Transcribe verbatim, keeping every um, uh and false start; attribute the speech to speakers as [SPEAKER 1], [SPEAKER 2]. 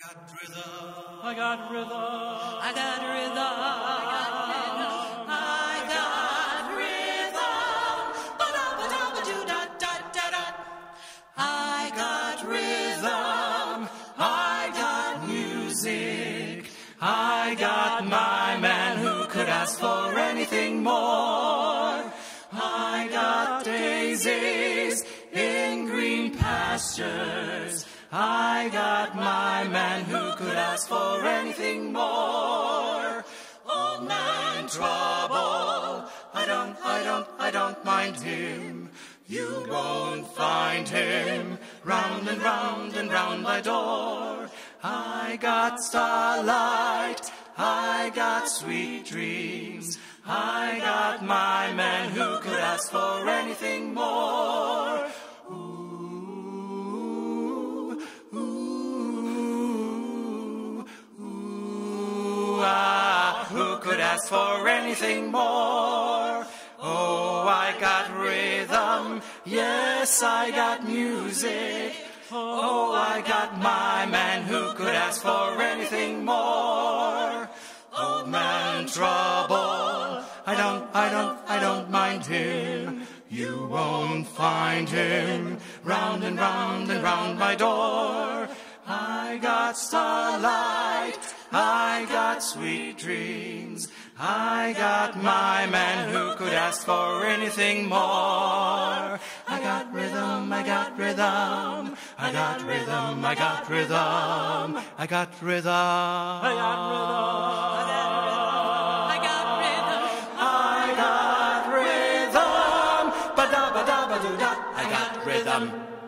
[SPEAKER 1] got rhythm.
[SPEAKER 2] I got rhythm.
[SPEAKER 1] I got rhythm. I got rhythm. Ba-da-ba-da-ba-doo-da-da-da-da. I got rhythm. I got music. I got my man who could ask for anything more. I got daisies in green pastures. I got my man who could ask for anything more. Old man Trouble, I don't, I don't, I don't mind him. You won't find him round and round and round my door. I got starlight, I got sweet dreams. I got my man who could ask for anything more. Ooh, ooh, ooh, ah, who could ask for anything more? Oh, I got rhythm, yes, I got music. Oh, I got my man who could ask for anything more. Old man Trouble, I don't, I don't, I don't mind him. You won't find him round and round and round my door. I got starlight, I got sweet dreams. I got my man who could ask for anything more. I got rhythm, I got rhythm, I got rhythm, I got rhythm, I got rhythm, I got rhythm, I got rhythm, I got rhythm, ba da ba da ba do da, I got rhythm.